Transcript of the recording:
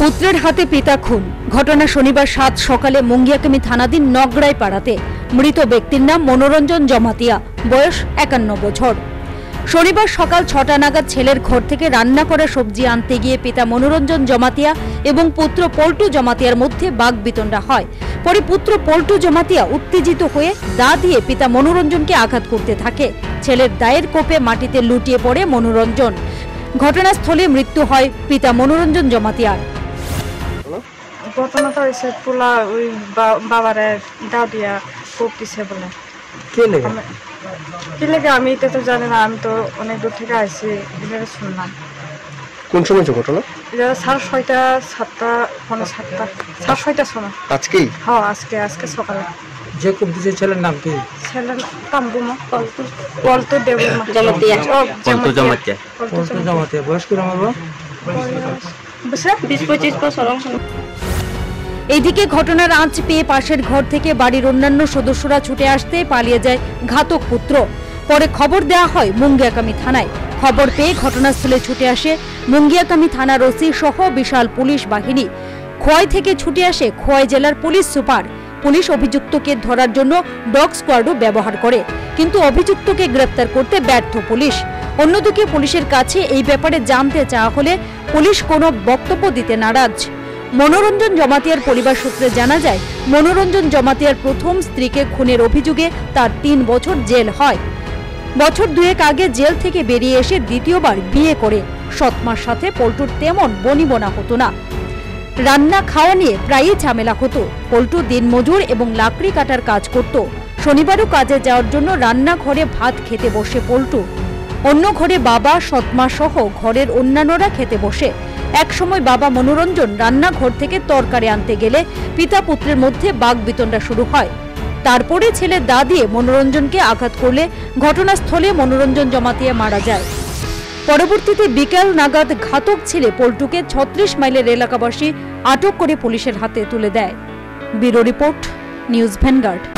পুত্রের হাতে পিতা খুন। ঘটনা শনিবার ৭ সকালে মুঙ্গিয়াকামি থানাধীন নগড়াই পাড়াতে। মৃত ব্যক্তির নাম মনোরঞ্জন জমাতিয়া, বয়স ৫১ বছর। শনিবার সকাল ৬টা নাগাদ ছেলের ঘর থেকে রান্না করা সবজি আনতে গিয়ে পিতা মনোরঞ্জন জমাতিয়া এবং পুত্র পল্টু জমাতিয়ার মধ্যে বাগবিতণ্ডা হয়। পরে পুত্র পল্টু জমাতিয়া উত্তেজিত হয়ে দা দিয়ে পিতা মনোরঞ্জনকে আঘাত করতে থাকে। ছেলের দায়ের কোপে মাটিতে লুটিয়ে পড়ে মনোরঞ্জন। ঘটনাস্থলে মৃত্যু হয় পিতা মনোরঞ্জন জমাতিয়ার। ঘটনাটা হয়েছে পোলা ওই বাবারে দাও দিয়া কোপ দিছে বলে। কি লেগে আমি এটা তো জানি না, আমি তো অনেক দূর থেকে আসছি, এটা শুনলাম। কোন সময় ঘটনা? এটা 6:30 7টা 6:30 সময়। আজকেই? হ্যাঁ, আজকে সকালে। যে কোপ দিছে ছেলের নাম কি? ছেলের কামবুমা পল্টু দেবুমা জমাতিয়া। পল্টু জমাতিয়া। বয়স কিরকম হবে? 20-25 বছর। এইদিকে ঘটনার আঁচ পেয়ে পাশের ঘর থেকে বাড়ির অন্যান্য সদস্যরা ছুটে আসতে পালিয়ে যায় ঘাতক পুত্র। পরে খবর দেওয়া হয় মুঙ্গিয়াকামি থানায়। খবর পেয়ে ঘটনাস্থলে ছুটে আসে মুঙ্গিয়াকামি থানার ওসি সহ বিশাল পুলিশ বাহিনী। খোয়াই থেকে ছুটে আসে খোয়াই জেলার পুলিশ সুপার। পুলিশ অভিযুক্তকে ধরার জন্য ডগ স্কোয়াডও ব্যবহার করে, কিন্তু অভিযুক্তকে গ্রেপ্তার করতে ব্যর্থ পুলিশ। অন্যদিকে পুলিশের কাছে এই ব্যাপারে জানতে চাওয়া হলে পুলিশ কোনো বক্তব্য দিতে নারাজ। মনোরঞ্জন জমাতিয়ার পরিবার সূত্রে জানা যায়, মনোরঞ্জন জমাতিয়ার প্রথম স্ত্রীকে খুনের অভিযোগে তার ৩ বছর জেল হয়। বছর 2 আগে জেল থেকে বেরিয়ে এসে দ্বিতীয়বার বিয়ে করে। সৎমার সাথে পল্টুর তেমন বনিবনা হতো না। রান্না খাওয়া নিয়ে প্রায়ই ঝামেলা হতো। পল্টু দিনমজুর এবং লাকড়ি কাটার কাজ করত। শনিবারও কাজে যাওয়ার জন্য রান্নাঘরে ভাত খেতে বসে পল্টু। অন্য ঘরে বাবা, সৎমা সহ ঘরের অন্যান্যরা খেতে বসে। একসময় বাবা মনোরঞ্জন রান্নাঘর থেকে তরকারি আনতে গেলে পিতা পুত্রের মধ্যে বাগবিতণ্ডা শুরু হয়। তারপরে ছেলে দা দিয়ে মনোরঞ্জনকে আঘাত করলে ঘটনাস্থলে মনোরঞ্জন জমাতিয়া মারা যায়। পরবর্তীতে বিকেল নাগাদ ঘাতক ছেলে পল্টুকে 36 মাইলের এলাকাবাসী আটক করে পুলিশের হাতে তুলে দেয়। Bureau report, news vanguard.